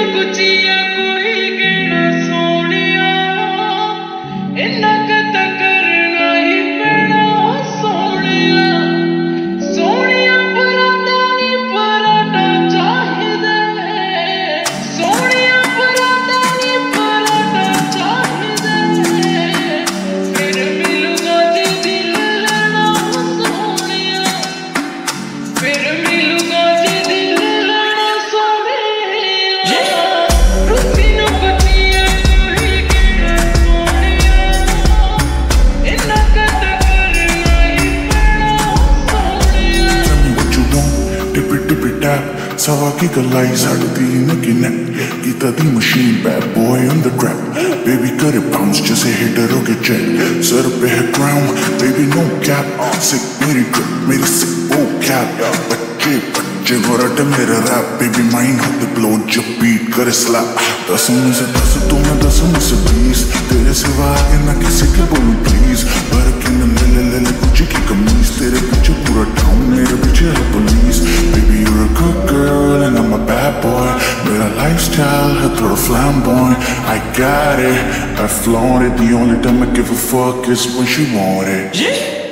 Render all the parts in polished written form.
Sawa ki kalai saddi na kinet Kita di machine, bad boy on the trap Baby kare bounce jaise hitter ho ke jet Sir pe hai crown, baby no cap Sick meri drip, meri sick vocab Bacche gorate mera rap Baby mine ho the blow jab beat kare slap 10 में से 10 tu main 10 में से 20 तेरे सिवा आगे ना किसी के बोलूं please Birkin ले Gucci की कमीज तेरे पीछे पूरा town मेरे पीछे है police Baby you're a good girl and I'm a bad boy मेरा lifestyle है थोड़ा flamboyant I got it, I flaunt it The only time I give a fuck is when she want it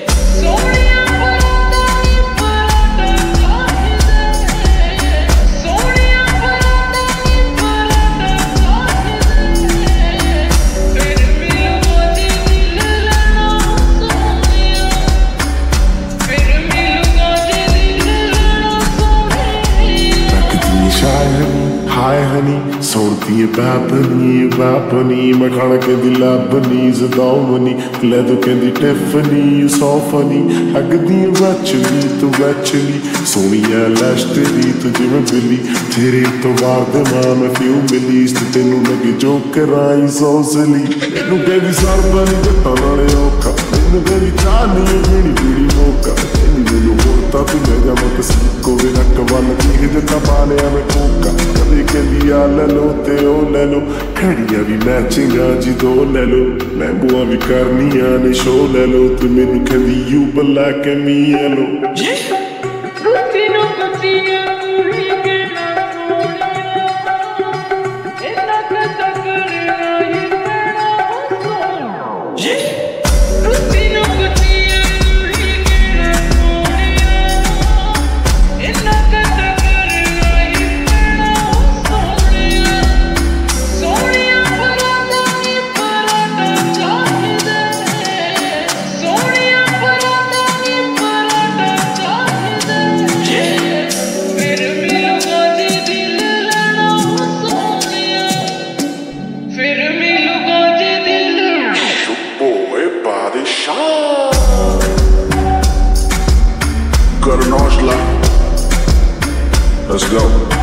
Hi honey, sorti e babani मैं खाना कहती लाबनी ज़दावनी ले तो कहती Tiffany you so funny लगदी तू वैचली सोनिया लैश्तरी तू जिवें बिली तेरे तो बाद मां मैं फ्यू मिली तेनू लगे जो कराई सौसली मैनू कहती सरबनी जट्टां नाले औखा मैनू कहती चाह नहीं पीनी पीड़ी मौका मैनू होता तू ले जावां किसी को भी नक वल चीख जट्टा पा लिया मैं कोका कदे कहती आ ले लो ते ओ ले लो घड़ियां भी मैचिंगां जी दो ले लो मैं बुआ भी करनियां ने शो ले लो ते मैनू कहती you black and me yellow Let's go.